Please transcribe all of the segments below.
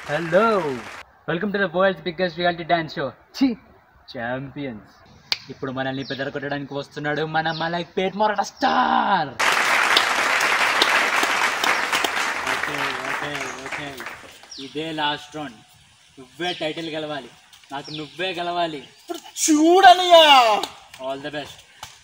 Hello, welcome to the world's biggest reality dance show champions. ఇప్పుడు మనల్ని బెదరగొట్టడానికి వస్తున్నాడు మన మలక్పేట్ మొరట స్టార్. ఓకే ఓకే ఓకే, ఇదే లాస్ట్ రౌండ్. నువ్వే టైటిల్ గెలవాలి, నాకు నువ్వే గెలవాలి. చూడనియా. All the best.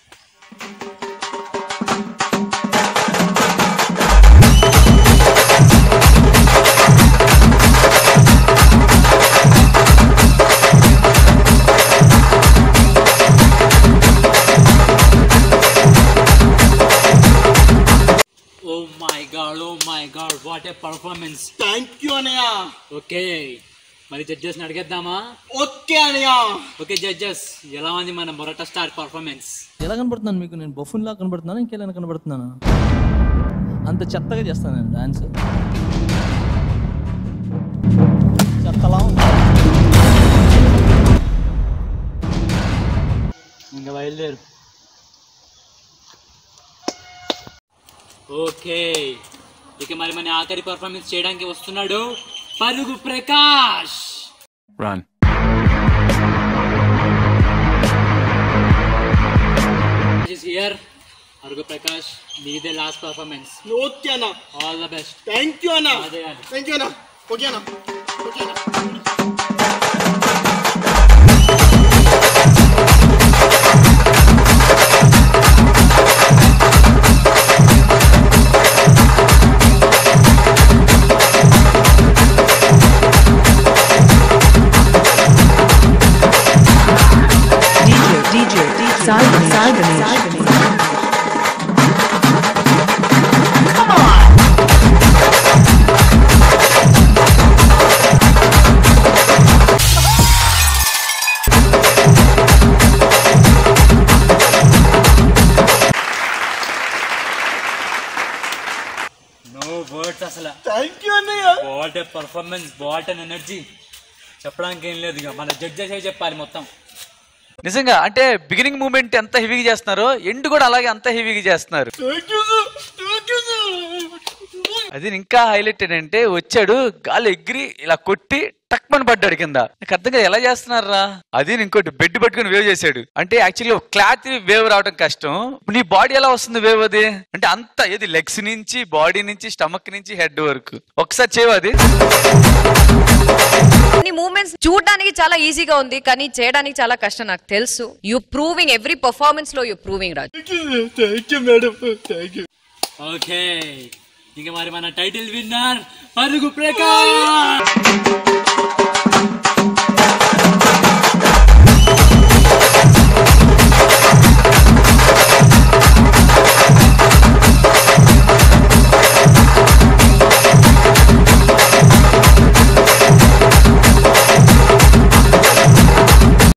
Oh my god, what a performance. Thank you అన్నయ్య. ఓకే, మరి జడ్జెస్ అడిగేద్దామా? ఓకే అన్నయ్య. ఓకే జడ్జెస్, ఎలా ఉంది మన మొరట స్టార్ పర్ఫార్మెన్స్? ఎలా కనబడుతున్నాను మీకు? నేను బఫూన్ లా కనబడుతున్నాను, ఇంకెలా కనబడుతున్నాను? అంత చెత్తగా చేస్తాను నేను డాన్స్. చెత్తలా ఇంకా బయలుదేరు. ఓకే, ఇక మరి మన ఆఖరి పర్ఫార్మెన్స్ చేయడానికి వస్తున్నాడు పరుగు ప్రకాష్. రన్. హియర్ పరుగు ప్రకాష్, నీదే లాస్ట్ పర్ఫార్మెన్స్. ఓకే అన్న. All the best. Thank you అన్న. అదే థ్యాంక్ యూ అన్న. ఓకే అన్న. ఓకే అన్న. నో వర్డ్స్ అసలు. థ్యాంక్ యూ అన్నయ్య. What a performance, what an energy. చెప్పడానికి ఏం లేదు, ఇక మన జడ్జెస్ చెప్పాలి మొత్తం. నిజంగా అంటే బిగినింగ్ మూమెంట్ ఎంత హెవీగా చేస్తున్నారో ఎండ్ కూడా అలాగే అంత హెవీగా చేస్తున్నారు. Thank you sir. Thank you sir. అది ఇంకా హైలైట్ ఏంటంటే వచ్చాడు, గాలి ఎగిరి ఇలా కొట్టి టక్మని పడ్డాడు కింద. నాకు అర్థం కాదు ఎలా చేస్తున్నారా. అది ఇంకోటి బెడ్ పట్టుకుని వేవ్ చేశాడు. అంటే యాక్చువల్లీ క్లాత్ వేవ్ రావడం కష్టం, నీ బాడీ ఎలా వస్తుంది వేవ్? అది అంటే అంత ఏది లెగ్స్ నుంచి, బాడీ నుంచి, స్టమక్ నుంచి హెడ్ వరకు ఒకసారి చేయవు. అది మూమెంట్స్ చూడడానికి చాలా ఈజీగా ఉంది, కానీ చేయడానికి చాలా కష్టం. నాకు తెలుసు. యు ప్రూవింగ్ ఎవ్రీ పర్ఫార్మెన్స్ లో, you proving Raj. Thank you madam. Thank you. Okay, ఇక మరి మన టైటిల్ విన్నర్ పరుగు ప్రకాష్.